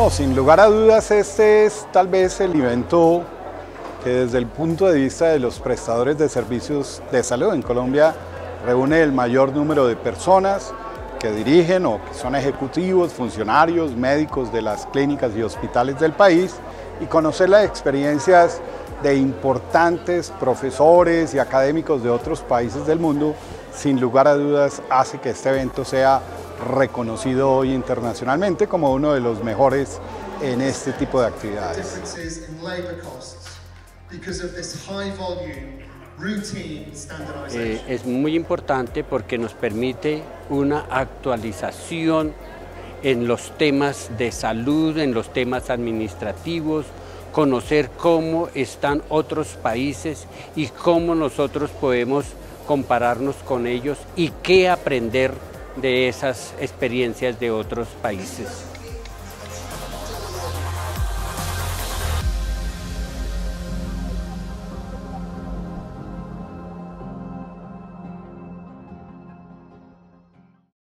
No, sin lugar a dudas este es tal vez el evento que desde el punto de vista de los prestadores de servicios de salud en Colombia reúne el mayor número de personas que dirigen o que son ejecutivos, funcionarios, médicos de las clínicas y hospitales del país y conocer las experiencias de importantes profesores y académicos de otros países del mundo, sin lugar a dudas hace que este evento sea reconocido hoy internacionalmente como uno de los mejores en este tipo de actividades. Es muy importante porque nos permite una actualización en los temas de salud, en los temas administrativos, conocer cómo están otros países y cómo nosotros podemos compararnos con ellos y qué aprender de esas experiencias de otros países.